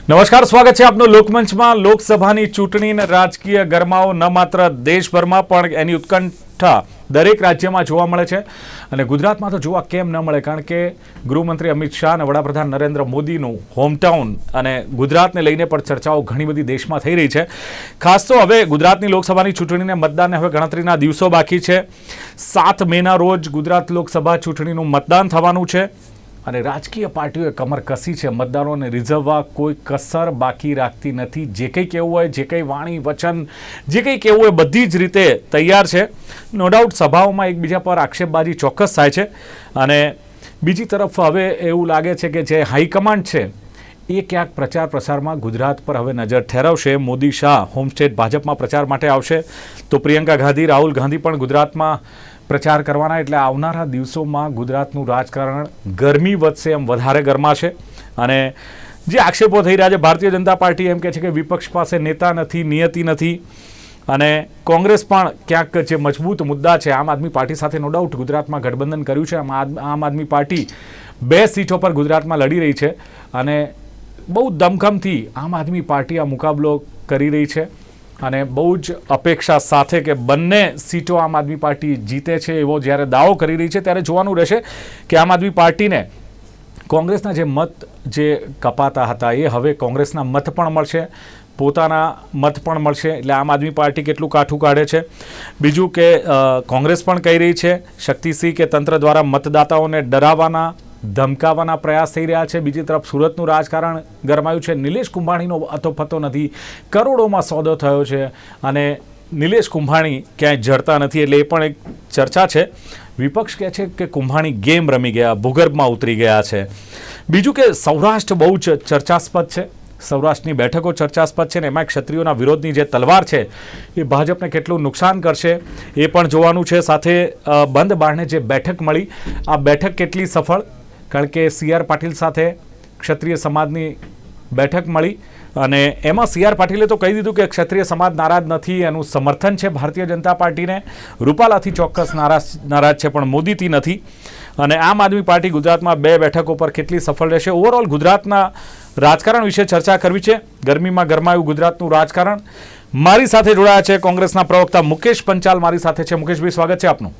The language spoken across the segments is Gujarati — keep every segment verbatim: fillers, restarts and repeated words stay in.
નમસ્કાર, સ્વાગત છે આપનું લોકમંચમાં। લોકસભાની ચૂંટણીને રાજકીય ગરમાવો ન માત્ર દેશભરમાં પણ એની ઉત્કંઠા દરેક રાજ્યમાં જોવા મળે છે અને ગુજરાતમાં તો જોવા કેમ ન મળે, કારણ કે ગૃહમંત્રી અમિત શાહ અને વડાપ્રધાન નરેન્દ્ર મોદીનું હોમટાઉન અને ગુજરાતને લઈને પણ ચર્ચાઓ ઘણી બધી દેશમાં થઈ રહી છે। ખાસ તો હવે ગુજરાતની લોકસભાની ચૂંટણીને મતદાનને હવે ગણતરીના દિવસો બાકી છે। સાત મેના રોજ ગુજરાત લોકસભા ચૂંટણીનું મતદાન થવાનું છે અને રાજકીય પાર્ટીઓએ કમર કસી છે, મતદારોને રીઝવવા કોઈ કસર બાકી રાખતી નથી। જે કંઈ કહેવું હોય, જે કંઈ વાણી વચન, જે કંઈ કહેવું હોય બધી જ રીતે તૈયાર છે। નો ડાઉટ સભાઓમાં એકબીજા પર આક્ષેપબાજી ચોક્કસ થાય છે અને બીજી તરફ હવે એવું લાગે છે કે જે હાઈકમાન્ડ છે એ ક્યાંક પ્રચાર પ્રસારમાં ગુજરાત પર હવે નજર ઠેરવશે। મોદી શાહ હોમસ્ટેટ ભાજપમાં પ્રચાર માટે આવશે તો પ્રિયંકા ગાંધી, રાહુલ ગાંધી પણ ગુજરાતમાં પ્રચાર કરવાના, એટલે આવનારા દિવસોમાં ગુજરાતનું રાજકારણ ગરમી વધશે, એમ વધારે ગરમાશે। અને જે આક્ષેપો થઈ રહ્યા છે, ભારતીય જનતા પાર્ટી એમ કહે છે કે વિપક્ષ પાસે નેતા નથી, નિયતિ નથી અને કોંગ્રેસ પણ ક્યાંક જે મજબૂત મુદ્દા છે, આમ આદમી પાર્ટી સાથે નો ડાઉટ ગુજરાતમાં ગઠબંધન કર્યું છે। આમ આદમી પાર્ટી બે સીટો પર ગુજરાતમાં લડી રહી છે અને બહુ દમખમથી આમ આદમી પાર્ટી આ મુકાબલો કરી રહી છે અને બહુ જ અપેક્ષા સાથે કે બંને સીટો આમ આદમી પાર્ટી જીતે છે એવો જ્યારે દાવો કરી રહી છે, ત્યારે જોવાનું રહેશે કે આમ આદમી પાર્ટીને કોંગ્રેસના જે મત જે કપાતા હતા એ હવે કોંગ્રેસના મત પણ મળશે, પોતાના મત પણ મળશે, એટલે આમ આદમી પાર્ટી કેટલું કાઠું કાઢે છે। બીજું કે કોંગ્રેસ પણ કહી રહી છે શક્તિસિંહ કે તંત્ર દ્વારા મતદાતાઓને ડરાવવાના ધમકાવવાના પ્રયાસ થઈ રહ્યા છે। બીજી તરફ સુરતનું રાજકારણ ગરમાયું છે, નિલેશ કુંભાણીનો અતોપતો નથી, કરોડોમાં સોદો થયો છે અને નિલેશ કુંભાણી ક્યાંય જડતા નથી, એટલે એ પણ એક ચર્ચા છે। વિપક્ષ કહે છે કે કુંભાણી ગેમ રમી ગયા, ભૂગર્ભમાં ઉતરી ગયા છે। બીજું કે સૌરાષ્ટ્ર બહુ જ ચર્ચાસ્પદ છે, સૌરાષ્ટ્રની બેઠકો ચર્ચાસ્પદ છે ને એમાં ક્ષત્રિયોના વિરોધની જે તલવાર છે એ ભાજપને કેટલું નુકસાન કરશે એ પણ જોવાનું છે। સાથે બંધ બારણે જે બેઠક મળી, આ બેઠક કેટલી સફળ, કારણ કે સી આર પાટીલ સાથે ક્ષત્રિય સમાજની બેઠક મળી અને એમાં સી આર પાટીલે તો કહી દીધું કે ક્ષત્રિય સમાજ નારાજ નથી, એનું સમર્થન છે ભારતીય જનતા પાર્ટીને। રૂપાલાથી ચોક્કસ નારાજ નારાજ છે પણ મોદીથી નથી। અને આમ આદમી પાર્ટી ગુજરાતમાં બે બેઠકો પર કેટલી સફળ રહેશે, ઓવરઓલ ગુજરાતના રાજકારણ વિશે ચર્ચા કરવી છે। ગરમીમાં ગરમાયું ગુજરાતનું રાજકારણ। મારી સાથે જોડાયા છે કોંગ્રેસના પ્રવક્તા મુકેશ પંચાલ, મારી સાથે છે। મુકેશભાઈ, સ્વાગત છે આપનું।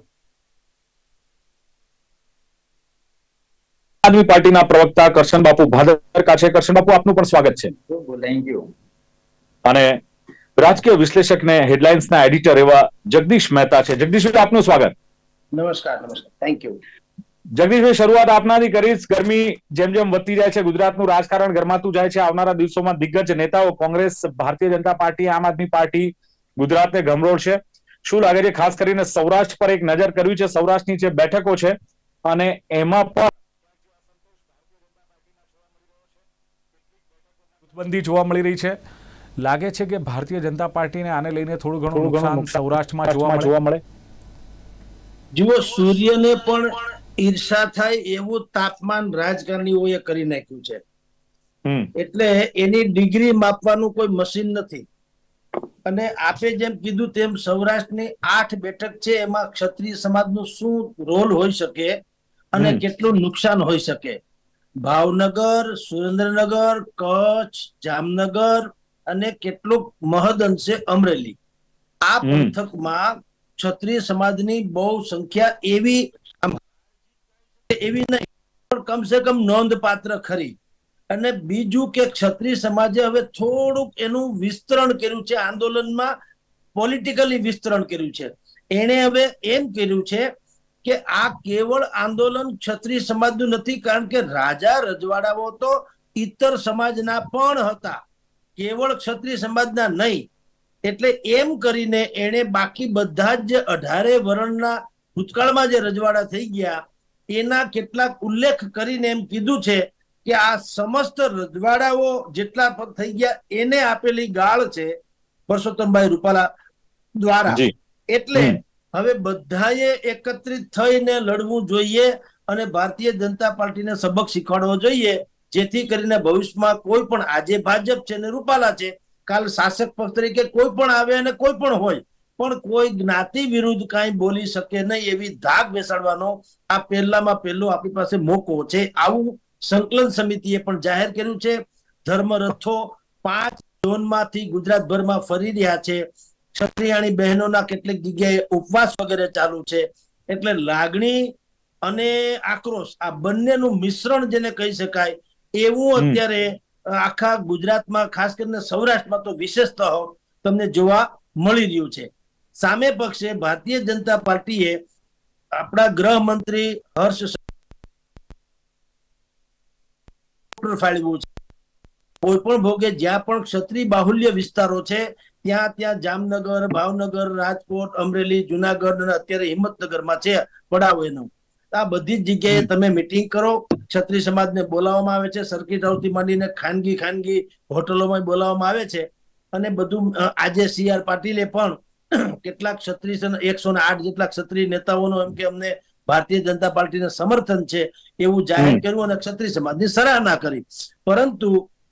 આદમી પાર્ટીના પ્રવક્તા કરશન બાપુ ભાદરકા છે। કરશન બાપુ, આપનું પણ સ્વાગત છે। Thank you. અને રાજકીય વિશ્લેષક ને હેડલાઇન્સના એડિટર એવા જગદીશ મહેતા છે। જગદીશભાઈ, આપનું સ્વાગત। નમસ્કાર નમસ્કાર થેન્ક યુ। જગદીશભાઈ, શરૂઆત આપનાથી કરીશ। ગરમી જેમ જેમ વધતી જાય છે, ગુજરાતનું રાજકારણ ગરમાતું જાય છે। આવનારા દિવસોમાં દિગ્ગજ નેતાઓ કોંગ્રેસ, ભારતીય જનતા પાર્ટી, આમ આદમી પાર્ટી ગુજરાતને ગમરોળશે। શું લાગે છે, ખાસ કરીને સૌરાષ્ટ્ર પર એક નજર કરવી છે, સૌરાષ્ટ્રની જે બેઠકો છે અને એમાં પણ બંધી જોવા મળી રહી છે, લાગે છે કે ભારતીય જનતા પાર્ટીને આને લઈને થોડું ઘણું નુકસાન સૌરાષ્ટ્રમાં જોવા મળે। જુઓ, સૂર્યને પણ ઈર્ષા થાય એવું તાપમાન રાજકારણીઓએ કરી નાખ્યું છે, એટલે એની ડિગ્રી માપવાનું કોઈ મશીન નથી। અને આપે જેમ કીધું તેમ સૌરાષ્ટ્રની આઠ બેઠક છે, એમાં ક્ષત્રિય સમાજનું શું રોલ હોઈ શકે અને કેટલું નુકસાન હોઈ શકે। ભાવનગર, સુરેન્દ્રનગર, કચ્છ, જામનગર અને કેટલુંક મહદ અંશે અમરેલી, આ પંથકમાં ક્ષત્રિય સમાજની બહુ સંખ્યા એવી એવી નહીં પણ કમસે કમ નોંધપાત્ર ખરી। અને બીજું કે ક્ષત્રિય સમાજે હવે થોડુંક એનું વિસ્તરણ કર્યું છે, આંદોલનમાં પોલિટિકલી વિસ્તરણ કર્યું છે। એણે હવે એમ કર્યું છે કે આ કેવળ આંદોલન ક્ષત્રિય સમાજનું નથી, કારણ કે રાજા રજવાડાઓ તો ઇતર સમાજના પણ હતા, કેવળ ક્ષત્રિય સમાજના નહીં। એટલે એમ કરીને એને બાકી બધા જ જે અઢારે વર્ણના ભૂતકાળમાં જે રજવાડા થઈ ગયા એના કેટલાક ઉલ્લેખ કરીને એમ કીધું છે કે આ સમસ્ત રજવાડાઓ જેટલા થઈ ગયા એને આપેલી ગાળ છે પરસોત્તમભાઈ રૂપાલા દ્વારા। એટલે હવે બધાએ એકત્રિત થઈને લડવું જોઈએ અને ભારતીય જનતા પાર્ટીને સબક શીખવાડવો જોઈએ, જેથી કરીને ભવિષ્યમાં કોઈ પણ, આજે ભાજપ છે ને રૂપાલા છે, કાલ શાસક પક્ષ તરીકે કોઈ પણ આવે અને કોઈ પણ હોય, પણ કોઈ જ્ઞાતિ વિરુદ્ધ કાંઈ બોલી શકે નહીં એવી ધાક બેસાડવાનો આ પહેલામાં પહેલો આપણી પાસે મોકો છે। આવું સંકલન સમિતિએ પણ જાહેર કર્યું છે। ધર્મરથો પાંચ ઝોનમાંથી ગુજરાતભરમાં ફરી રહ્યા છે. ક્ષત્રિયાણી બહેનોના કેટલીક જગ્યાએ ઉપવાસ વગેરે ચાલુ છે. એટલે લાગણી અને આક્રોશ આ બંનેનું મિશ્રણ જેને કહી શકાય એવું અત્યારે આખા ગુજરાતમાં, ખાસ કરીને સૌરાષ્ટ્રમાં તો વિશેષતઃ તમને જોવા મળી રહ્યું છે. સામે પક્ષે ભારતીય જનતા પાર્ટીએ આપણા ગૃહમંત્રી હર્ષ ફાળવ્યું છે. કોઈ પણ ભોગે જ્યાં પણ ક્ષત્રિય બાહુલ્ય વિસ્તારો છે ત્યાં ત્યાં જામનગર, ભાવનગર, રાજકોટ, અમરેલી, જુનાગઢ અને અત્યારે હિંમતનગરમાં છે પડાવ એનું. આ બધી જ જગ્યાએ તમે મિટિંગ કરો, ક્ષત્રિય સમાજને બોલાવવામાં આવે છે. સર્કિટ હાઉસથી માંડીને ખાનગી ખાનગી હોટલોમાં બોલાવવામાં આવે છે. અને બધું આજે સી આર પાટીલે પણ કેટલાક ક્ષત્રિય એકસો ને આઠ જેટલા ક્ષત્રિય નેતાઓનો એમ કે અમને ભારતીય જનતા પાર્ટીને સમર્થન છે એવું જાહેર કર્યું અને ક્ષત્રિય સમાજની સરાહના કરી. પરંતુ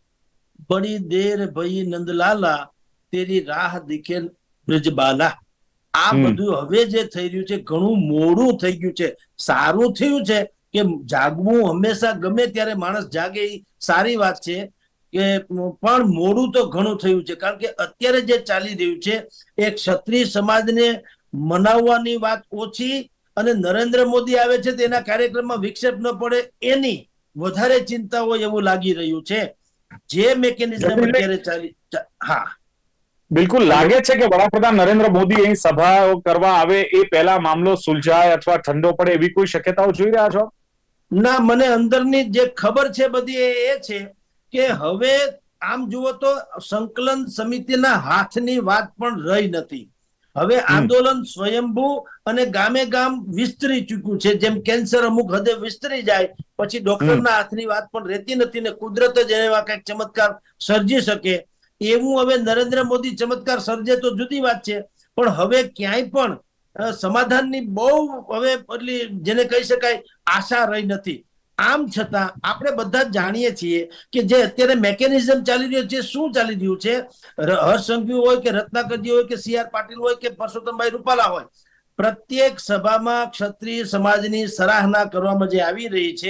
બડી દેર ભઈ નંદલાલા તેરી રાહ દિખે બ્રજબાલા, આ બધું હવે જે થઈ રહ્યું છે ઘણું મોડું થઈ ગયું છે. સારું થયું છે કે જાગવું હંમેશા ગમે ત્યારે માણસ જાગે એ સારી વાત છે, કે પણ મોડું તો ઘણું થયું છે. કારણ કે અત્યારે જે ચાલી રહ્યું છે એ ક્ષત્રિય સમાજને મનાવવાની વાત ઓછી અને નરેન્દ્ર મોદી આવે છે તેના કાર્યક્રમમાં વિક્ષેપ ન પડે એની વધારે ચિંતા હોય એવું લાગી રહ્યું છે. જે મેકેનિઝમ અત્યારે ચાલી હા બિલકુલ લાગે છે કે વડાપ્રધાન નરેન્દ્ર મોદી અહીં સભા કરવા આવે એ પહેલા મામલો સુલઝાય અથવા ઠંડો પડે એવી કોઈ શક્યતાઓ જોઈ રહ્યા છો? ના, મને અંદરની જે ખબર છે બધી એ છે કે હવે આમ જુઓ તો સંકલન સમિતિના હાથની વાત પણ રહી નથી. હવે આંદોલન સ્વયંભૂ અને ગામે ગામ વિસ્તરી ચૂક્યું છે. જેમ કેન્સર અમુક હદે વિસ્તરી જાય પછી ડોક્ટરના હાથની વાત પણ રહેતી નથી ને કુદરત જ એવા કઈક ચમત્કાર સર્જી શકે એવું હવે નરેન્દ્ર મોદી ચમત્કાર સર્જે તો જુદી વાત છે, પણ હવે ક્યાંય પણ સમાધાનની બહુ હવે એટલી જેને કહી શકાય આશા રહી નથી. આમ છતાં આપણે બધા જ જાણીએ છીએ કે જે અત્યારે મેકેનિઝમ ચાલી રહ્યું છે, શું ચાલી રહ્યું છે, હર્ષ સંઘવી હોય કે રત્નાકરજી હોય કે સી આર પાટીલ હોય કે પરસોત્તમભાઈ રૂપાલા હોય, પ્રત્યેક સભામાં ક્ષત્રિય સમાજની સરાહના કરવામાં જે આવી રહી છે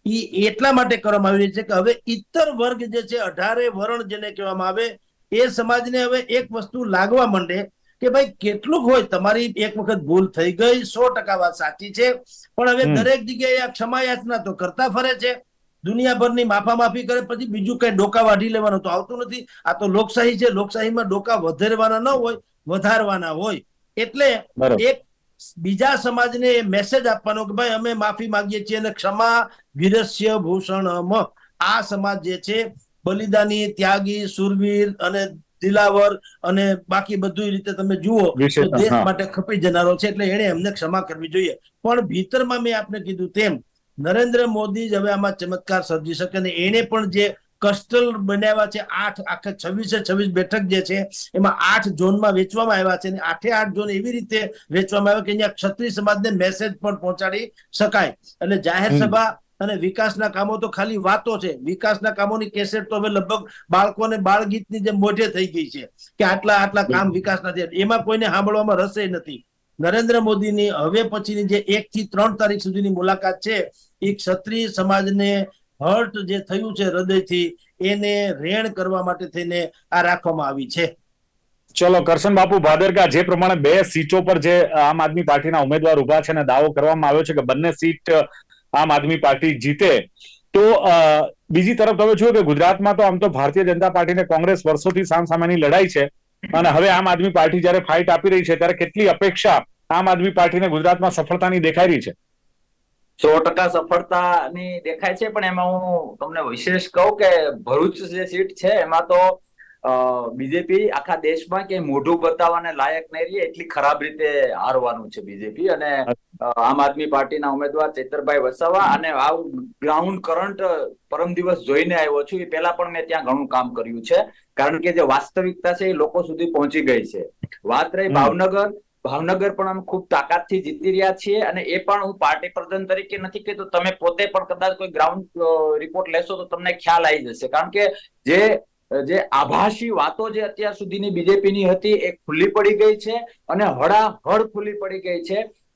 એ એટલા માટે કરવામાં આવી રહી છે કે હવે ઇતર વર્ગ જે છે, અઢારે વર્ણ જેને કહેવામાં આવે, એ સમાજને હવે એક વસ્તુ લાગવા માંડે કે ભાઈ કેટલુંક હોય તમારી એક વખત ભૂલ થઈ ગઈ, સો ટકા વાત સાચી છે, પણ હવે દરેક જગ્યાએ આ ક્ષમા યાચના તો કરતા ફરે છે. દુનિયાભરની માફા માફી કરે પછી બીજું કઈ ડોકા વાઢી લેવાનું તો આવતું નથી. આ તો લોકશાહી છે, લોકશાહીમાં ડોકા વધારવાના ન હોય, વધારવાના હોય. એટલે એક બીજા સમાજને મેસેજ આપવાનો કે ભાઈ અમે માફી માંગીએ છીએ અને ક્ષમા વીરસ્ય ભૂષણમ. આ સમાજ જે છે બલિદાની, ત્યાગી, સુરવીર અને દિલાવર અને બાકી બધી રીતે તમે જુઓ તો દેશ માટે ખપી જનારો છે, એટલે એને એમને ક્ષમા કરવી જોઈએ. પણ ભીતરમાં મેં આપને કીધું તેમ નરેન્દ્ર મોદી જ હવે આમાં ચમત્કાર સર્જી શકે ને એને પણ જે કસ્ટલ બનાવ્યા છે, આઠ આખે છવ્વીસે છવ્વીસ બેઠક જે છે એમાં આઠ ઝોનમાં વેચવામાં આવ્યા છે અને આઠે આઠ ઝોન એવી રીતે વેચવામાં આવ્યા કે અહીંયા ક્ષત્રિય સમાજને મેસેજ પણ પહોંચાડી શકાય. એટલે જાહેર સભા અને વિકાસના કામો તો ખાલી વાતો છે. વિકાસના કામોની કેસેટ તો હવે લગભગ બાળકોને બાળગીતની જેમ મોઢે થઈ ગઈ છે કે આટલા આટલા કામ વિકાસના છે, એમાં કોઈને સાંભળવામાં રસે નથી. નરેન્દ્ર મોદીની હવે પછીની જે એક થી ત્રણ તારીખ સુધીની મુલાકાત છે એ ક્ષત્રિય સમાજને હર્ટ જે થયું છે હૃદયથી એને રેણ કરવા માટે થઈને આ રાખવામાં આવી છે. ચલો કરશન બાપુ ભાદરકા, જે પ્રમાણે બે સીટો પર જે આમ આદમી પાર્ટીના ઉમેદવાર ઉભા છે અને દાવો કરવામાં આવ્યો છે કે બંને સીટ આમ આદમી પાર્ટી જીતે, તો બીજી તરફ તમે જુઓ કે ગુજરાતમાં તો આમ તો ભારતીય જનતા પાર્ટી અને કોંગ્રેસ વર્ષોથી સામસામેની લડાઈ છે અને હવે આમ આદમી પાર્ટી જયારે ફાઇટ આપી રહી છે ત્યારે કેટલી અપેક્ષા આમ આદમી પાર્ટીને ગુજરાતમાં સફળતાની દેખાઈ રહી છે? સો ટકા સફળતાની દેખાય છે, પણ એમાં હું તમને વિશેષ કહું કે ભરૂચ જે સીટ છે એમાં તો બીજેપી આખા દેશમાં કે મોઢું બતાવવાને લાયક નહીં રહી, એટલી ખરાબ રીતે હારવાનું છે બીજેપી. અને આમ આદમી પાર્ટીના ઉમેદવાર ચૈતરભાઈ વસાવા, અને આ ગ્રાઉન્ડ કરંટ પરમ દિવસ જોઈને આવ્યો છું, એ પહેલા પણ મેં ત્યાં ઘણું કામ કર્યું છે, કારણ કે જે વાસ્તવિકતા છે એ લોકો સુધી પહોંચી ગઈ છે. વાત રહી ભાવનગર, ભાવનગર પણ અમે ખૂબ તાકાતથી જીતી રહ્યા છીએ અને એ પણ હું પાર્ટી પ્રધાન તરીકે નથી કહેતો, તમે પોતે પણ કદાચ કોઈ ગ્રાઉન્ડ રિપોર્ટ લેશો તો તમને ખ્યાલ આવી જશે. કારણ કે જે જે આભાસી વાતો જે અત્યાર સુધીની બીજેપીની હતી એ ખુલ્લી પડી ગઈ છે અને હળાહળ ખુલ્લી પડી ગઈ છે.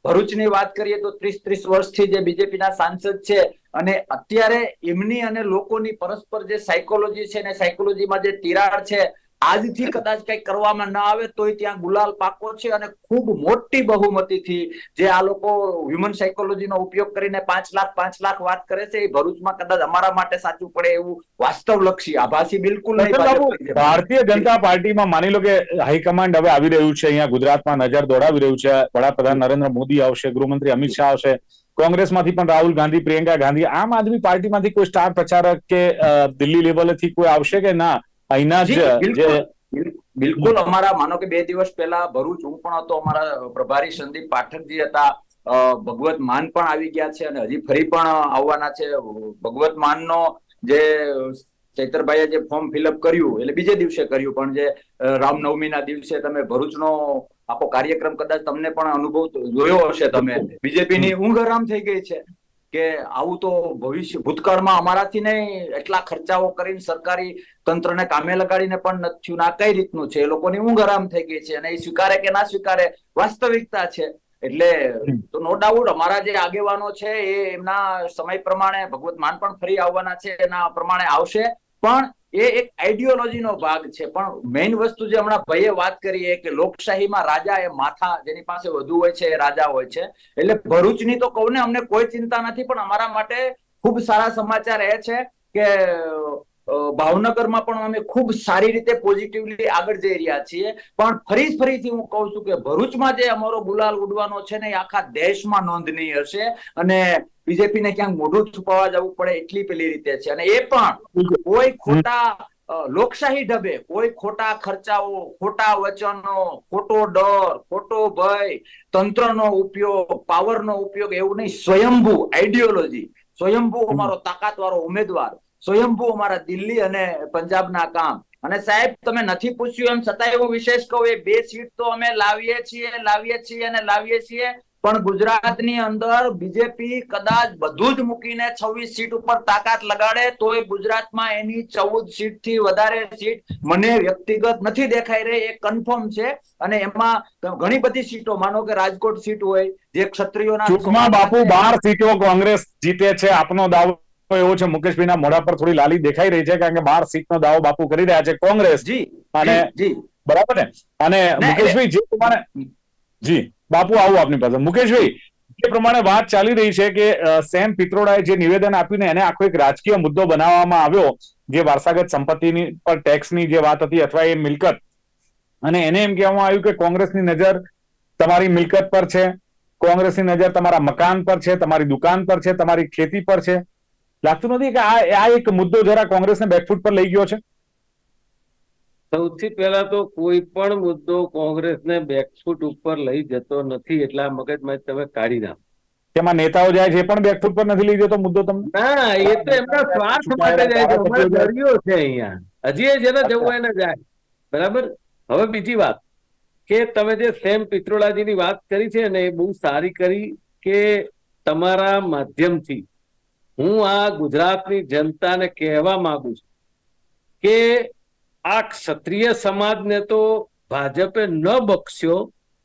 ભરૂચની વાત કરીએ તો ત્રીસ ત્રીસ વર્ષથી જે બીજેપીના સાંસદ છે અને અત્યારે એમની અને લોકોની પરસ્પર જે સાયકોલોજી છે ને સાયકોલોજીમાં જે તિરાડ છે, આજથી કદાચ કઈ કરવામાં ના આવે તોય ત્યાં ગુલાલ પાકો છે અને ખૂબ મોટી બહુમતીથી જે આ લોકો હ્યુમન સાયકોલોજીનો ઉપયોગ કરીને પાંચ લાખ પાંચ લાખ વાત કરે છે, એ ભરૂચમાં કદાચ અમારા માટે સાચું પડે એવું વાસ્તવલક્ષી આભાસી બિલકુલ નહીં. ભારતીય જનતા પાર્ટીમાં માની લો કે હાઈકમાન્ડ હવે આવી રહ્યું છે, અહીંયા ગુજરાતમાં નજર દોડાવી રહ્યું છે, વડાપ્રધાન નરેન્દ્ર મોદી આવશે, ગૃહમંત્રી અમિત શાહ આવશે, કોંગ્રેસમાંથી પણ રાહુલ ગાંધી, પ્રિયંકા ગાંધી, આમ આદમી પાર્ટીમાંથી કોઈ સ્ટાર પ્રચારક કે દિલ્હી લેવલેથી કોઈ આવશે કે ના? અહીંના જ બિલકુલ અમારા માનો કે બે દિવસ પહેલા ભરૂચ હું પણ હતો, અમારા પ્રભારી સંદીપ પાઠકજી હતા, ભગવત માન પણ આવી ગયા છે અને હજી ફરી પણ આવવાના છે. ભગવત માનનો જે ચૈતરભાઈએ જે ફોર્મ ફિલઅપ કર્યું એટલે બીજે દિવસે કર્યું, પણ જે રામનવમીના દિવસે તમે ભરૂચનો આખો કાર્યક્રમ કદાચ તમને પણ અનુભવ જોયો હશે તમે, બીજેપીની ઊંઘ હરામ થઈ ગઈ છે કે આવું તો ભવિષ્ય ભૂતકાળમાં અમારાથી નહીં એટલા ખર્ચાઓ કરીને સરકારી તંત્રને કામે લગાડીને પણ નથી થયું. આ કઈ રીતનું છે? એ લોકોની ઊંઘ હરામ થઈ ગઈ છે અને એ સ્વીકારે કે ના સ્વીકારે વાસ્તવિકતા છે. એટલે તો નો ડાઉટ અમારા જે આગેવાનો છે એ એમના સમય પ્રમાણે, ભગવત માન પણ ફરી આવવાના છે એના પ્રમાણે આવશે, પણ એ એક આઈડિયોલોજીનો ભાગ છે. પણ મેઇન વસ્તુ જે હમણાં ભાઈએ વાત કરી કે લોકશાહીમાં રાજા એ માથા જેની પાસે વધુ હોય છે એ રાજા હોય છે. એટલે ભરૂચની તો કહું ને અમને કોઈ ચિંતા નથી, પણ અમારા માટે ખૂબ સારા સમાચાર એ છે કે ભાવનગરમાં પણ અમે ખૂબ સારી રીતે પોઝિટિવલી આગળ જઈ રહ્યા છીએ. પણ ફરી ફરીથી હું કહું છું કે ભરૂચમાં જે અમારો ગુલાલ ઉડવાનો છે ને એ આખા દેશમાં નોંધનીય હશે અને બીજેપીને ક્યાંક મોઢું છુપાવવા જવું પડે એટલી પેલી રીતે છે. અને એ પણ કોઈ ખોટા લોકશાહી ઢબે, કોઈ ખોટા ખર્ચાઓ, ખોટા વચનો, ખોટો ડર, ખોટો ભય, તંત્રનો ઉપયોગ, પાવરનો ઉપયોગ એવું નહીં. સ્વયંભૂ આઈડિયોલોજી, સ્વયંભૂ અમારો તાકાત વાળો ઉમેદવાર, સ્વયંભૂ અમારા દિલ્હી અને પંજાબના કામ. અને સાહેબ તમે નથી પૂછ્યું એમ છતાં એવું વિશેષ કહું, એ બે સીટ તો અમે લાવીએ છીએ લાવીએ છીએ અને લાવીએ છીએ, પણ ગુજરાતની અંદર બીજેપી કદાચ બધું જ મૂકીને છવ્વીસ સીટ ઉપર તાકાત લગાડે તોય ગુજરાતમાં એની ચૌદ સીટ થી વધારે સીટ મને વ્યક્તિગત નથી દેખાઈ રહી, એ કન્ફર્મ છે. અને એમાં ઘણી બધી સીટો, માનો કે રાજકોટ સીટ હોય જે ક્ષત્રિયોના, બાપુ બાર સીટો કોંગ્રેસ જીતે છે, આપનો દાવો એવો છે, મુકેશભાઈના મોઢા પર થોડી લાલી દેખાઈ રહી છે કારણ કે બાર સીટનો દાવો બાપુ કરી રહ્યા છે કોંગ્રેસ. જી અને જી બરાબર ને? અને મુકેશભાઈ જે પ્રમાણે, જી બાપુ આવું આપની પાસે. મુકેશભાઈ, જે પ્રમાણે વાત ચાલી રહી છે કે સેમ પિત્રોડાએ જે નિવેદન આપ્યું ને એને આખો એક રાજકીય મુદ્દો બનાવવામાં આવ્યો, જે વારસાગત સંપત્તિની પર ટેક્સની જે વાત હતી અથવા એ મિલકત, અને એને એમ કહેવામાં આવ્યું કે કોંગ્રેસની નજર તમારી મિલકત પર છે, કોંગ્રેસની નજર તમારા મકાન પર છે, તમારી દુકાન પર છે, તમારી ખેતી પર છે. લાગતું નથી કે આ આ એક મુદ્દો જરા કોંગ્રેસને બેકફૂટ પર લઈ ગયો છે? સૌથી પહેલા તો કોઈ પણ મુદ્દો કોંગ્રેસને બેકફૂટ ઉપર લઈ જતો નથી, એટલા મગજમાં તમે કાઢી નાખો. તેમાં નેતાઓ જાય છે એ પણ બેકફૂટ પર નથી લઈ જતો મુદ્દો તમને? ના, એ તો એમના સ્વાર્થ માટે જાય છે. અમારે દરિયો છે અહીંયા, હજી જેને જવું એને જાય. બરાબર. હવે બીજી વાત કે તમે જે સેમ પિત્રોડાજીની વાત કરી છે ને એ બહુ સારી કરી કે તમારા માધ્યમથી હું આ ગુજરાતની જનતાને કહેવા માંગુ છું કે આ ક્ષત્રિય સમાજને તો ભાજપે ન બક્ષ્યો,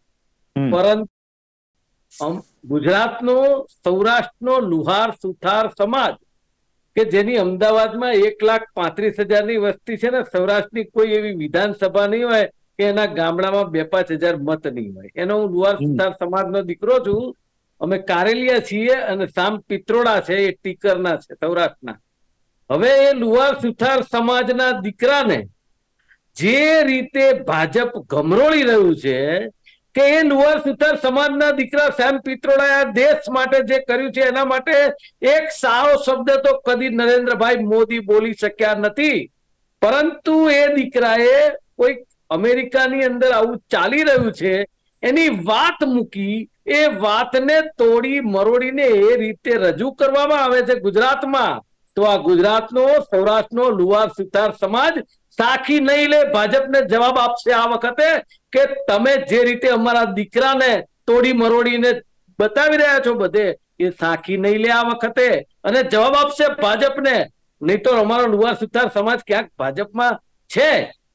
પરંતુ ગુજરાતનો, સૌરાષ્ટ્રનો લુહાર સુથાર સમાજ કે જેની અમદાવાદમાં એક લાખ પાંત્રીસ હજારની વસ્તી છે ને, સૌરાષ્ટ્રની કોઈ એવી વિધાનસભા નહીં હોય કે એના ગામડામાં બે પાંચ હજાર મત નહીં હોય. એનો હું લુહાર સુથાર સમાજનો દીકરો છું. અમે કારેલિયા છીએ અને સામ પિત્રોડા છે એ ટીકરના છે સૌરાષ્ટ્રના. હવે એ લુહાર સુથાર સમાજના દીકરાને જે રીતે ભાજપ ગમરોળી રહ્યું છે કે એ લુહાર સુથાર સમાજના દીકરા સેમ પિત્રોડાએ આ દેશ માટે જે કર્યું છે એના માટે એક સારો શબ્દ તો કદી નરેન્દ્રભાઈ મોદી બોલી શક્યા નથી, પરંતુ એ દીકરાએ કોઈ અમેરિકાની અંદર આવું ચાલી રહ્યું છે એની વાત મૂકી, એ વાતને તોડી મરોડીને એ રીતે રજૂ કરવામાં આવે છે ગુજરાતમાં, તો આ ગુજરાતનો, સૌરાષ્ટ્રનો લુહાર સુથાર સમાજ સાખી નહીં લે, ભાજપને જવાબ આપશે આ વખતે કે તમે જે રીતે અમારા દીકરાને તોડી મરોડીને બતાવી રહ્યા છો બધે, એ સાખી નહીં લે આ વખતે અને જવાબ આપશે ભાજપને. નહીં તો અમારો લુહાર સુથાર સમાજ ક્યાંક ભાજપમાં છે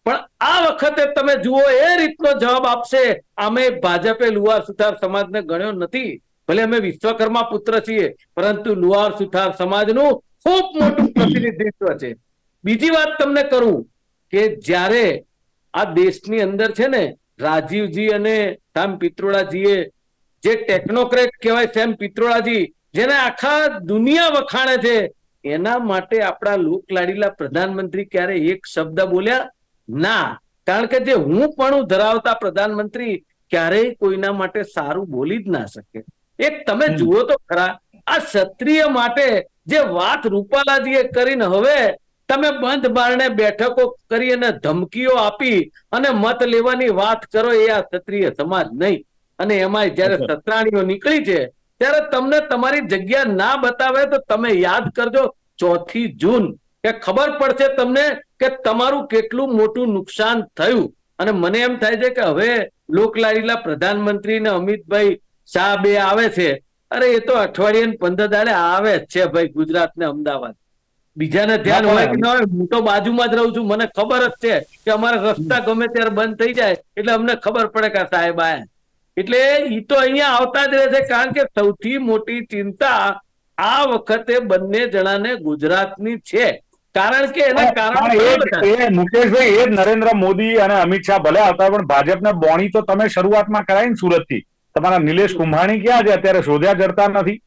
પણ આ વખતે તમે જુઓ એ રીતનો જવાબ આપશે. અમે ભાજપે લુહાર સુથાર સમાજને ગણ્યો નથી, ભલે અમે વિશ્વકર્મા પુત્ર છીએ, પરંતુ લુહાર સુથાર સમાજનું ખૂબ મોટું પ્રતિનિધિત્વ છે. બીજી વાત તમને કરું કે જ્યારે આ દેશની અંદર છે ને રાજીવજી અને સેમ પિત્રોડાજીએ જે ટેકનોક્રેટ કહેવાય સેમ પિત્રોડાજી, જેને આખા દુનિયા વખાણે છે, એના માટે આપણા લોકલાડીલા પ્રધાનમંત્રી ક્યારે એક શબ્દ બોલ્યા? ના. કારણ કે જે હું પણ ધરાવતા પ્રધાનમંત્રી ક્યારેય કોઈના માટે સારું બોલી જ ના શકે. એક તમે જુઓ તો ખરા, આ ક્ષત્રિય માટે જે વાત રૂપાલાજીએ કરીને હવે તમે બંધ બારણે બેઠકો કરી અને ધમકીઓ આપી અને મત લેવાની વાત કરો, એ આ ક્ષત્રિય સમાજ નહીં. અને એમાં જયારે સત્રાણીઓ નીકળી છે ત્યારે તમને તમારી જગ્યા ના બતાવે તો તમે યાદ કરજો ચોથી જૂન, કે ખબર પડશે તમને કે તમારું કેટલું મોટું નુકસાન થયું. અને મને એમ થાય છે કે હવે લોકલાડીલા પ્રધાનમંત્રી ને અમિતભાઈ શાહ બે આવે છે, અરે એ તો અઠવાડિયે પંદર દાડે આવે જ છે ભાઈ ગુજરાત ને અમદાવાદ. બીજાને ધ્યાન હોય કે ના હોય, હું તો બાજુમાં જ રહું છું, મને ખબર જ છે કે અમારા રસ્તા ગમે ત્યારે બંધ થઈ જાય એટલે અમને ખબર પડે કે સાહેબ આયા. એટલે ઈ તો અહીંયા આવતા જ રહે છે, કારણ કે સૌથી મોટી ચિંતા આ વખતે બંને જણાને ગુજરાતની છે. કારણ કે એના કારણે મુકેશભાઈ, એ નરેન્દ્ર મોદી અને અમિત શાહ ભલે આવતા, પણ ભાજપને બોણી તો તમે શરૂઆતમાં કરાવી ને સુરત થી. તમારા નિલેશ કુંભાણી ક્યાં છે અત્યારે? શોધ્યા જડતા નથી.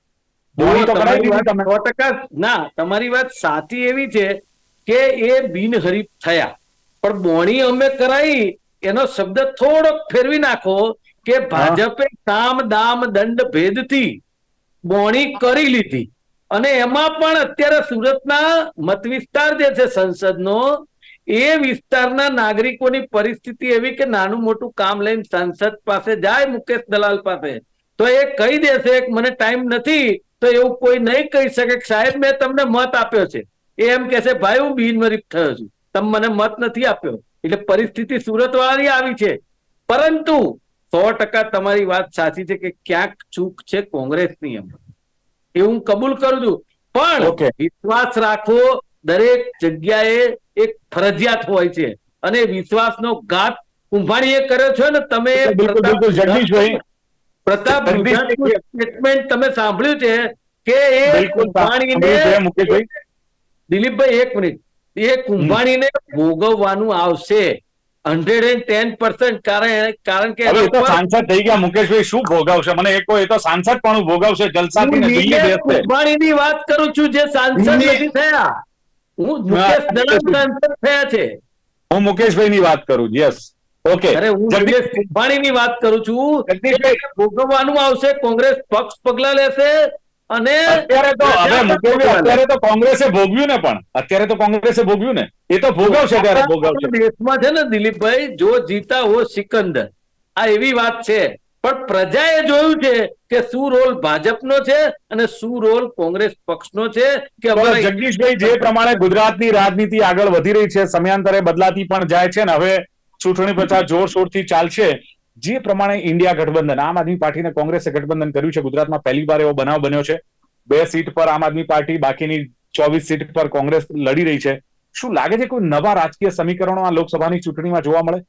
સો ટકા ના, તમારી વાત સાચી એવી છે કે એ બિનહરીફ થયા, પણ બોણી અમે કરાવી એનો શબ્દ થોડોક ફેરવી નાખો કે ભાજપે સામ દામ દંડ ભેદથી બોણી કરી લીધી. અને એમાં પણ અત્યારે સુરતના મત વિસ્તાર જે છે સંસદનો, એ વિસ્તારના નાગરિકોની પરિસ્થિતિ એવી કે નાનું મોટું કામ લઈને સંસદ પાસે જાય મુકેશ દલાલ પાસે, તો એ કહી દેશે કે મને ટાઈમ નથી, તો એવું કોઈ નહીં કહી શકે કે સાહેબ મેં તમને મત આપ્યો છે. એ એમ કહેશે ભાઈ હું બિનહરીફ થયો છું, તમે મને મત નથી આપ્યો. એટલે પરિસ્થિતિ સુરત વાળી આવી છે. પરંતુ સો ટકા તમારી વાત સાચી છે કે ક્યાંક ચૂક છે કોંગ્રેસની, એમ એ હું કબૂલ કરું છું. પણ વિશ્વાસ રાખવો દરેક જગ્યાએ એક ફરજિયાત હોય છે, અને વિશ્વાસનો ઘાત કુંભાણીએ કર્યો છે ને. તમે પ્રતાપ સ્ટેટમેન્ટ તમે સાંભળ્યું છે કે એ કુંભાણીને, દિલીપભાઈ એક મિનિટ, એ કુંભાણીને ભોગવવાનું આવશે હંડ્રેડ એન્ડ ટેન પર્સન્ટ. કારણ કારણ કે સાંસદ થઈ ગયા મુકેશભાઈ, શું ભોગવશે? મને એક એ તો સાંસદ પણ ભોગવશે જલસાથી. કુંભાણીની વાત કરું છું જે સાંસદ નથી થયા. હું મુકેશ દલાલ સાંસદ થયા છે. હું મુકેશભાઈ ની વાત કરું. Yes, okay. અરે હું કુંભાણી ની વાત કરું છું. ભોગવવાનું આવશે, કોંગ્રેસ પક્ષ પગલા લેશે. અને અત્યારે તો હવે અત્યારે તો કોંગ્રેસે ભોગવ્યું ને, પણ અત્યારે તો કોંગ્રેસે ભોગવ્યું ને, એ તો ભોગવશે ત્યારે ભોગવશે. દેશમાં છે ને દિલીપભાઈ, જો જીતા હો સિકંદર, આ એવી વાત છે. પણ પ્રજાએ જોયું છે કે શું રોલ ભાજપનો છે અને શું રોલ કોંગ્રેસ પક્ષનો છે. કે જગદીશભાઈ, જે પ્રમાણે ગુજરાતની રાજનીતિ આગળ વધી રહી છે, સમયાંતરે બદલાતી પણ જાય છે ને, હવે ચૂંટણી પ્રચાર જોરશોરથી ચાલશે. જે પ્રમાણે ઇન્ડિયા ગઠબંધન, આમ આદમી પાર્ટી અને કોંગ્રેસે ગઠબંધન કર્યું છે, ગુજરાતમાં પહેલી વાર એવો બનાવ બન્યો છે. બે સીટ પર આમ આદમી પાર્ટી, બાકીની ચોવીસ સીટ પર કોંગ્રેસ લડી રહી છે. શું લાગે છે કોઈ નવા રાજકીય સમીકરણો આ લોકસભાની ચૂંટણીમાં જોવા મળે?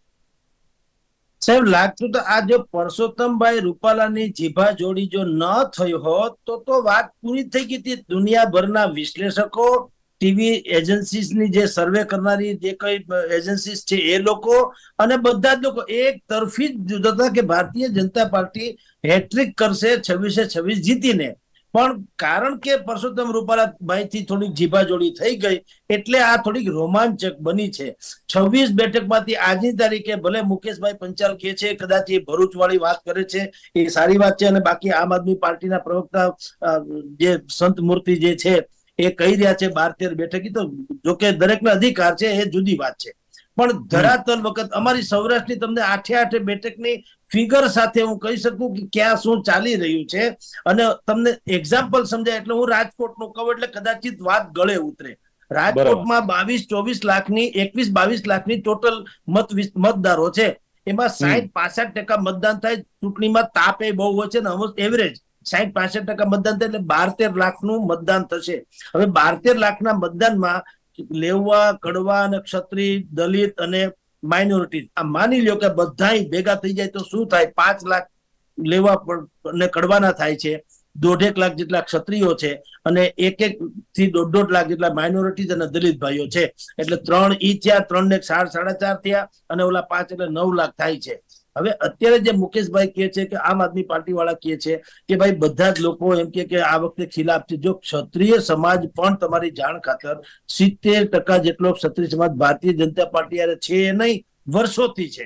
સાહેબ, લાગતું તો આ જો પરસોત્તમભાઈ રૂપાલાની જીભા જોડી જો ન થઈ હોત તો તો વાત પૂરી થઈ ગઈ હતી. દુનિયાભરના વિશ્લેષકો, ટીવી એજન્સીસની જે સર્વે કરનારી જે કઈ એજન્સીસ છે એ લોકો અને બધા જ લોકો એક તરફી જ હતા કે ભારતીય જનતા પાર્ટી હેટ્રિક કરશે છવ્વીસે છવ્વીસ જીતીને. પણ કારણ કે પરસોત્તમ રૂપાલા ભાઈ થી થોડીક જીભા જોડી થઈ ગઈ એટલે આ થોડીક રોમાંચક બની છે. છવ્વીસ બેઠકમાંથી આજની તારીખે ભલે મુકેશભાઈ પંચાલ કે છે, કદાચ એ ભરૂચ વાળી વાત કરે છે, એ સારી વાત છે. અને બાકી આમ આદમી પાર્ટીના પ્રવક્તા જે સંત મૂર્તિ જે છે એ કહી રહ્યા છે બાર તેર બેઠકી, તો જોકે દરેકનો અધિકાર છે, એ જુદી વાત છે. પણ ધરાતલ વખત અમારી સૌરાષ્ટ્રની તમને આઠે આઠે બેઠકની ફિગર સાથે હું કહી શકું કે ક્યાં શું ચાલી રહ્યું છે. અને તમને એક્ઝામ્પલ સમજાય એટલે હું રાજકોટનું કહું એટલે કદાચિત વાત ગળે ઉતરે. રાજકોટમાં બાવીસ ચોવીસ લાખની એકવીસ બાવીસ લાખની ટોટલ મત મતદારો છે. એમાં સાહીઠ પાસઠ ટકા મતદાન થાય. ચૂંટણીમાં તાપ એ બહુ હોય છે ને, એવરેજ સાહીઠ પાસઠ ટકા મતદાન થાય એટલે બાર તેર લાખ નું મતદાન થશે. હવે બાર તેર લાખ ના મતદાનમાં લેવા, કડવા અને ક્ષત્રિય, દલિત અને માઇનોરિટી, આ માની લ્યો કે બધા ભેગા થઈ જાય તો શું થાય? પાંચ લાખ લેવા અને કડવાના થાય છે, દોઢેક લાખ જેટલા ક્ષત્રિયો છે અને એક એક થી દોઢ દોઢ લાખ જેટલા માઇનોરિટી અને દલિત ભાઈઓ છે. એટલે ત્રણ ઈ થયા, ત્રણ ને ચાર સાડા ચાર થયા અને ઓલા પાંચ એટલે નવ લાખ થાય છે. હવે અત્યારે જે મુકેશભાઈ કહે છે કે આમ આદમી પાર્ટી વાળા કહે છે કે ભાઈ બધા જ લોકો એમ કે આ વખતે ખિલાફ છે. જો ક્ષત્રિય સમાજ પણ તમારી જાણ ખાતર સિત્તેર ટકા જેટલો ક્ષત્રિય સમાજ ભારતીય જનતા પાર્ટી છે નહીં, વર્ષોથી છે.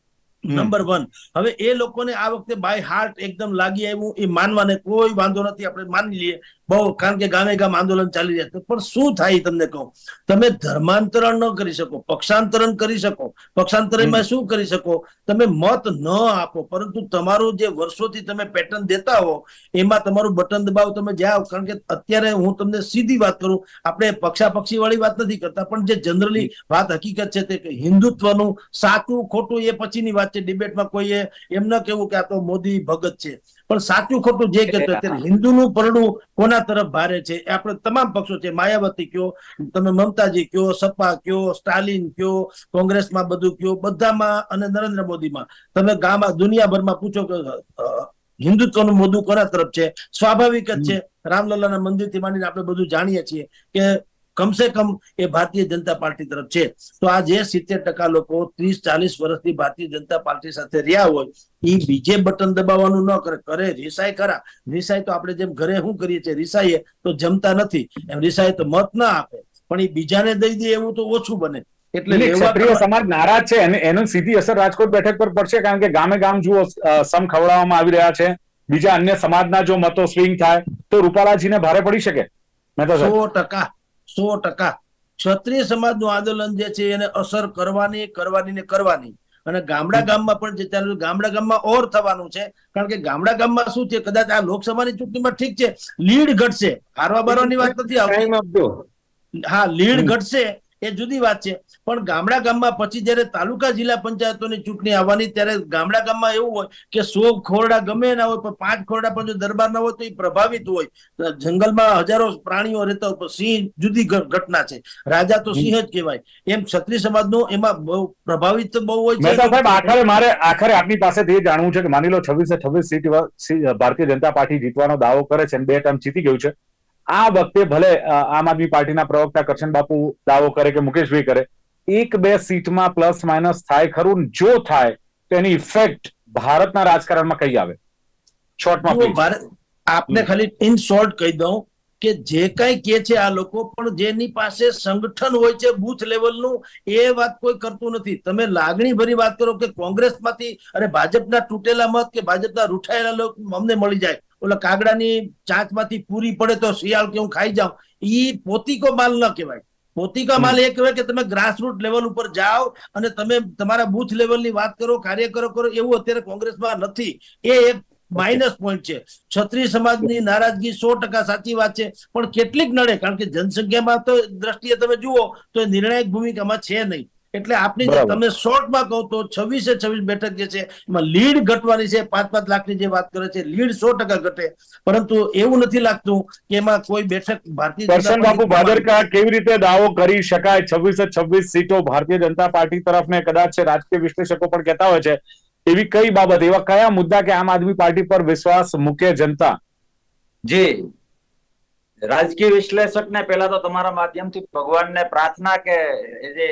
Number one. હવે એ લોકોને આ વખતે બાય હાર્ટ એકદમ લાગી આવ્યું એ માનવાને કોઈ વાંધો નથી, આપણે માની લઈએ બહુ, કારણ કે ગામે ગામ આંદોલન ચાલી રહ્યા છે. પણ શું થાય તમને કહું, તમે ધર્માંતરણ ન કરી શકો, પક્ષાંતરણ કરી શકો. પક્ષાંતરણમાં શું કરી શકો? તમે મત ન આપો, પરંતુ તમારું જે વર્ષોથી તમે પેટર્ન દેતા હો એમાં તમારું બટન દબાવ તમે જાઓ. કારણ કે અત્યારે હું તમને સીધી વાત કરું, આપણે પક્ષાપક્ષી વાળી વાત નથી કરતા, પણ જે જનરલી વાત હકીકત છે તે હિન્દુત્વનું સાચું ખોટું એ પછીની વાત છે. ડિબેટમાં કોઈએ એમ ન કહેવું કે આ તો મોદી ભગત છે, પણ સાચું ખોટું જે કહેતો અત્યારે હિન્દુનું પરડું કોના તરફ ભારે છે એ આપણે તમામ પક્ષો છે. માયાવતી કયો, તમે મમતાજી કયો, સપા કયો, સ્ટાલિન કયો, કોંગ્રેસમાં બધું કયો, બધામાં અને નરેન્દ્ર મોદીમાં તમે ગામમાં દુનિયાભરમાં પૂછો કે હિન્દુત્વનું મોદું કોના તરફ છે? સ્વાભાવિક જ છે, રામલલ્લાના મંદિર થી માંડીને આપણે બધું જાણીએ છીએ કે કમસે કમ એ ભારતીય જનતા પાર્ટી તરફ છે. તો આ જે સિત્તેર ટકા લોકો ત્રીસ ચાલીસ વર્ષથી ભારતીય જનતા પાર્ટી સાથે રહ્યા હોય એ બીજે બટન દબાવવાનું ન કરે. કરે રિસાય ખરા, રિસાય તો આપણે જેમ ઘરે શું કરીએ છીએ, રિસાઈએ તો જમતા નથી, એમ રિસાય તો મત ના આપે, પણ એ બીજાને દઈ દે એવું તો ઓછું બને. એટલે ક્ષત્રિય સમાજ નારાજ છે અને એનું સીધી અસર રાજકોટ બેઠક પર પડશે, કારણ કે ગામે ગામ જુઓ સમ ખવડાવવામાં આવી રહ્યા છે. બીજા અન્ય સમાજના જો મતો સ્વિંગ થાય તો રૂપાલાજીને ભારે પડી શકે. સો ટકા સો ટકા ક્ષત્રિય સમાજનું આંદોલન જે છે એને અસર કરવાની કરવાની ને કરવાની. અને ગામડા ગામમાં પણ જે ચાલુ, ગામડા ગામમાં ઓર થવાનું છે. કારણ કે ગામડા ગામમાં શું છે, કદાચ આ લોકસભાની ચૂંટણીમાં ઠીક છે લીડ ઘટશે, હારવા બારવાની વાત નથી આવતી, હા લીડ ઘટશે એ જુદી વાત છે, પણ ગામડા ગામમાં પછી જયારે તાલુકા જિલ્લા પંચાયતોની ચૂંટણી આવવાની ત્યારે ગામડા ગામમાં એવું હોય કે સો ખોરડા ગમે ના હોય પણ પાંચ ખોરડા પણ જો દરબાર ના હોય તો એ પ્રભાવિત હોય. જંગલમાં હજારો પ્રાણીઓ રહેતા હોય, સિંહ જુદી ઘટના છે, રાજા તો સિંહ જ કહેવાય. એમ ક્ષત્રિય સમાજનું એમાં બહુ પ્રભાવિત તો બહુ હોય છે. આખરે મારે આખરે આપની પાસેથી એ જાણવું છે કે માની લો છવ્વીસે છવ્વીસ સીટ ભારતીય જનતા પાર્ટી જીતવાનો દાવો કરે છે અને બે ટર્મ જીતી ગયું છે. આ વખતે ભલે આમ આદમી પાર્ટીના પ્રવક્તા કરશન બાપુ દાવો કરે કે મુકેશભાઈ કરે, એક બે સીટમાં પ્લસ માઇનસ થાય ખરું? જો થાય તો એની ઇફેક્ટ ભારતના રાજકારણમાં કઈ આવે? શોર્ટમાં આપને ખાલી ઇન શોર્ટ કહી દઉં કે જે કઈ કે છે આ લોકો, પણ જેની પાસે સંગઠન હોય છે બુથ લેવલનું એ વાત કોઈ કરતું નથી. તમે લાગણી ભરી વાત કરો કે કોંગ્રેસમાંથી અને ભાજપના તૂટેલા મત કે ભાજપના રૂઠાયેલા લોકો અમને મળી જાય, ઓલા કાગડાની ચાંચમાંથી પૂરી પડે તો શિયાળ કે હું ખાઈ જાઉં, ઈ પોતીકો માલ ન કહેવાય. પોતીકા માલ એ કહેવાય કે તમે ગ્રાસરૂટ લેવલ ઉપર જાઓ અને તમે તમારા બુથ લેવલની વાત કરો, કાર્યકરો કરો. એવું અત્યારે કોંગ્રેસમાં નથી. એ એક માઇનસ પોઈન્ટ છે. ક્ષત્રિય સમાજની નારાજગી સો ટકા સાચી વાત છે, પણ કેટલીક નડે, કારણ કે જનસંખ્યામાં તો દ્રષ્ટિએ તમે જુઓ તો નિર્ણાયક ભૂમિકામાં છે નહીં. એટલે આપની તમે શોર્ટમાં કહું તો છવ્વીસે છવ્વીસ બેઠક જે છે એમાં લીડ ઘટવાની છે. પાંચ પાંચ લાખની જે વાત કરે છે લીડ સો ટકા ઘટે, પરંતુ એવું નથી લાગતું કે એમાં કોઈ બેઠક ભારતીય કરશન બાપુ ભાદરકા કેવી રીતે દાવો કરી શકાય છવ્વીસે છવ્વીસ સીટો ભારતીય જનતા પાર્ટી તરફ ને કદાચ રાજકીય વિશ્લેષકો પણ કહેતા હોય છે, એવી કઈ બાબત, એવા કયા મુદ્દા કે આમ આદમી પાર્ટી પર વિશ્વાસ મૂકે જનતા? જી રાજકીય વિશ્લેષક ને પહેલા તો તમારા માધ્યમથી ભગવાનને પ્રાર્થના કે જે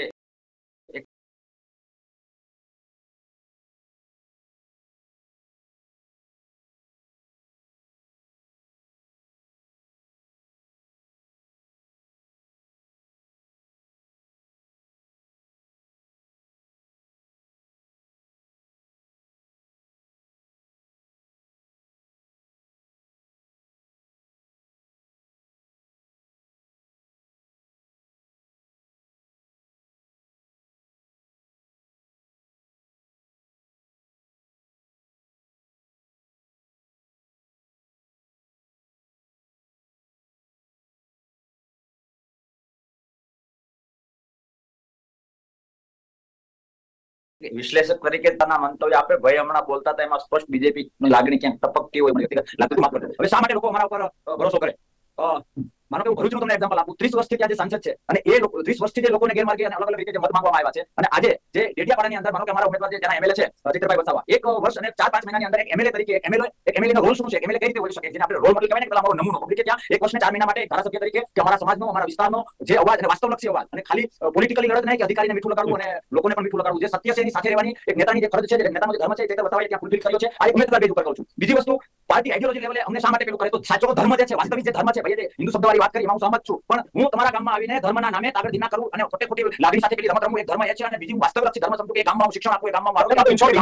વિશ્લેષક તરીકે તેના મંતવ્ય આપે. ભાઈ હમણાં બોલતા હતા એમાં સ્પષ્ટ બીજેપી ની લાગણી ક્યાંક ટપકતી હોય લાગતું. હવે શા માટે લોકો અમારા ઉપર ભરોસો કરે? માનો કે હું ભરૂચનું તમને એક્ઝામ્પલ આપું, ત્રીસ વર્ષથી ત્યાં જે સાંસદ છે અને એ લોકો ત્રીસ વર્ષથી જે લોકોને ગેરમાર્ગે અને અલગ અલગ રીતે મત માંગવામાં આવ્યા છે, અને આજે જે ડેડિયાપાડાની અંદર માનો કે અમારા ઉમેદવાર જે ત્યાંના એમએલએ છે ચિત્રભાઈ વસાવા, એક વર્ષ અને ચાર પાંચ મહિનાની અંદર એક એમએલએ તરીકે એક એમએલએ એક એમએલએ નો રોલ શું છે, એમએલએ કઈ રીતે હોઈ શકે, જેને આપણે રોલ મોડલ કહેવાય ને, પેલા અમારો નમૂનો પબ્લિક ત્યાં એક વર્ષને ચાર મહિના માટે ધારાસભ્ય તરીકે કે અમારા સમાજનો અમારા વિસ્તારનો જે અવાજ અને વાસ્તવલક્ષી અવાજ, અને ખાલી પોલિટિકલી લડત નહીં કે અધિકારીને મીઠું લગાડવું અને લોકોને પણ મીઠું લગાડવું, જે સત્ય છે એની સાથે રહેવાની એક નેતાની જે ફરજ છે, જે નેતાનો જે ધર્મ છે, તે વસાવાએ ત્યાં ફૂલફિલ કર્યો છે. આ એક ઉમેદવાર બેઝ ઉપર કહું છું. બીજી વસ્તુ, પાર્ટી આઈડિયોલોજી લેવલે અમને શા માટે પેલું કરે, તો સાચો ધર્મ જે છે, વાસ્તવિક જે ધર્મ છે, ભાઈ હિન્દુ શબ્દવાળી વાત કરી એમાં હું સહમત છું, પણ હું તમારા ગામમાં આવીને ધર્મના નામે તાગડ ધીના કરું અને ખોટે ખોટી લાગણી સાથે પેલી રમત રમવું એક ધર્મ એ છે, અને બીજું વાસ્તવિક ધર્મ સમજુ કે ગામમાં હું શિક્ષણ આપું, ગામમાં મારું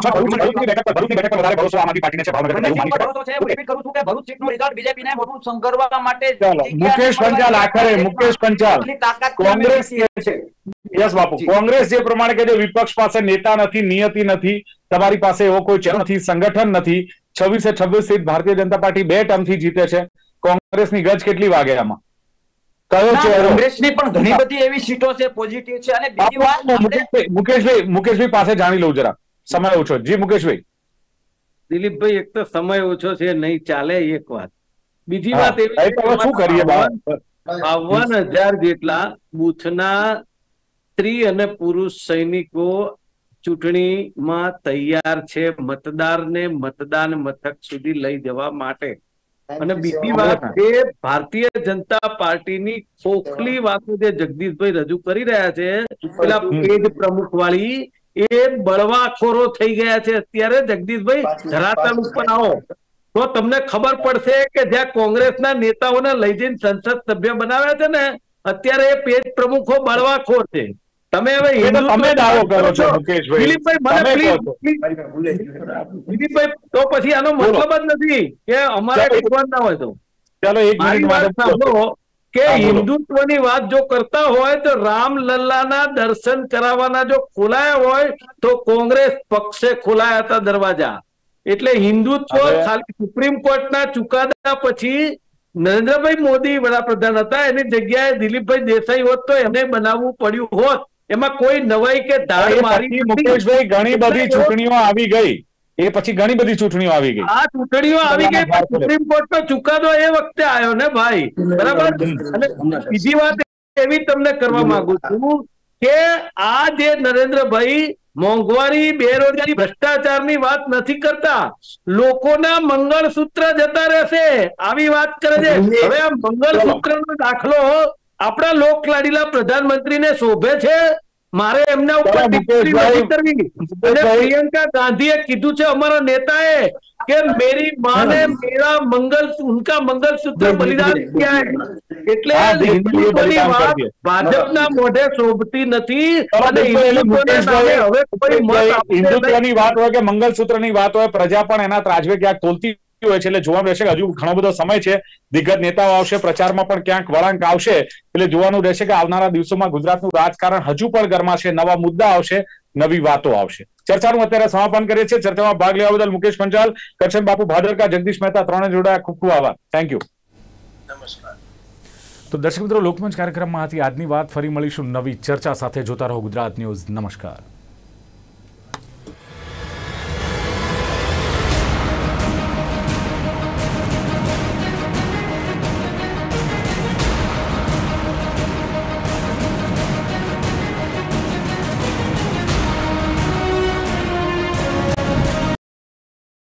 ભરૂચ સીટનું રિઝલ્ટ બીજેપીને મોટું સંગરવા માટે. મુકેશ પંચાલ આખરે મુકેશ પંચાલ કોંગ્રેસ યસ બાપુ, કોંગ્રેસ જે પ્રમાણે કે વિપક્ષ પાસે નેતા નથી, નિયતિ નથી, તમારી પાસે એવો કોઈ ચેનલ નથી, સંગઠન નથી, છવ્વીસે છવ્વીસ સીટ ભારતીય જનતા પાર્ટી બે ટર્મથી જીતે છે. કોંગ્રેસની ગજ કેટલી વાગે આમાં? કયો ચહેરો? કોંગ્રેસની પણ ઘણી બધી એવી સીટો છે પોઝિટિવ છે. અને બીજી વાત મુકેશભાઈ મુકેશભાઈ પાસે જાણી લઉં જરા, સમય ઓછો. જી મુકેશભાઈ. દિલીપભાઈ, એક તો સમય ઓછો છે, નહીં ચાલે એક વાત. બીજી વાત એવી શું કરીએ, બાવન હજાર જેટલા બૂથના સ્ત્રી અને પુરુષ સૈનિકો ચૂંટણીમાં તૈયાર છે મતદારને મતદાન મથક સુધી લઈ જવા માટે. અને બીજી વાત કે ભારતીય જનતા પાર્ટીની ખોખલી વાતો જે જગદીશભાઈ રજૂ કરી રહ્યા છે, પેલા પેજ પ્રમુખ વાળી, એ બળવાખોરો થઈ ગયા છે અત્યારે. જગદીશભાઈ, ધરાતલ ઉપર આવો તો તમને ખબર પડશે કે જ્યાં કોંગ્રેસના નેતાઓને લઈ જઈને સંસદ સભ્ય બનાવ્યા છે ને, અત્યારે એ પેજ પ્રમુખો બળવાખોર છે. તમે હવે તમે દાવો કરો છો મુકેશભાઈ, દિલીપભાઈ, મને પ્લીઝ દિલીપભાઈ, તો પછી આનો મતલબ જ નથી કે અમારે ભગવાન ના હોય તો. ચાલો એક મિનિટ કે હિન્દુત્વની વાત જો કરતા હોય તો રામલલ્લાના દર્શન કરાવવાના જો ખોલાયા હોય તો કોંગ્રેસ પક્ષે ખોલાયા હતા દરવાજા. એટલે હિન્દુત્વ ખાલી સુપ્રીમ કોર્ટના ચુકાદા પછી નરેન્દ્રભાઈ મોદી વડાપ્રધાન હતા, એની જગ્યાએ દિલીપભાઈ દેસાઈ હોત તો એમને બનાવવું પડ્યું હોત. એમાં કોઈ નવાઈ કે ધાડ મારી. મુકેશભાઈ, ઘણી બધી ચૂંટણીઓ આવી ગઈ, એ પછી ઘણી બધી ચૂંટણીઓ આવી ગઈ. આ ચૂંટણીઓ આવી ગઈ પણ સુપ્રીમ કોર્ટનો ચુકાદો એ વખતે આવ્યો ને ભાઈ, બરાબર. અને બીજી વાત એવી તમને કરવા માંગુ છું કે આ જે નરેન્દ્રભાઈ મોંઘવારી, બેરોજગારી, ભ્રષ્ટાચારની વાત નથી કરતા, લોકોના મંગળસૂત્ર જતા રહેશે આવી વાત કરે છે. હવે આ મંગળસૂત્રનો દાખલો આપણા લોકલાડીલા પ્રધાનમંત્રીને શોભે છે? મારે એમના ઉપર ટિપ્પણી નથી કરવી. અને પ્રિયંકા ગાંધીએ કીધું છે, અમારા નેતાએ, કે મેરી માને મેરા મંગલ ઉનકા મંગલસૂત્ર બલિદાન કિયા હૈ. એટલે હિન્દુત્વની વાત ભાજપના મોઢે શોભતી નથી. અને હવે હિન્દુત્વની વાત હોય કે મંગલસૂત્રની વાત હોય, પ્રજા પણ એના ત્રાજવે ક્યાંક તોલતી હોય છે. એટલે જોવાનું રહેશે. હજુ ઘણો બધો સમય છે, દિગ્ગજ નેતાઓ આવશે, પ્રચારમાં પણ ક્યાંક વળાંક આવશે. એટલે જોવાનું રહેશે કે આવનારા દિવસોમાં ગુજરાતનું રાજકારણ હજુ પણ ગરમાશે, નવા મુદ્દા આવશે, નવી વાતો આવશે. ચર્ચાનું અત્યારે સમાપન કરીએ છીએ. ચર્ચામાં ભાગ લેવા બદલ મુકેશ પંચાલ, કરશન બાપુ ભાદરકા, જગદીશ મહેતા ત્રણે જોડાયા, ખૂબ ખૂબ આભાર. Thank you. નમસ્કાર. તો દર્શક મિત્રો, લોકમંચ કાર્યક્રમમાં હતી આજની વાત. ફરી મળીશું નવી ચર્ચા સાથે. જોતા રહો ગુજરાત ન્યૂઝ. નમસ્કાર.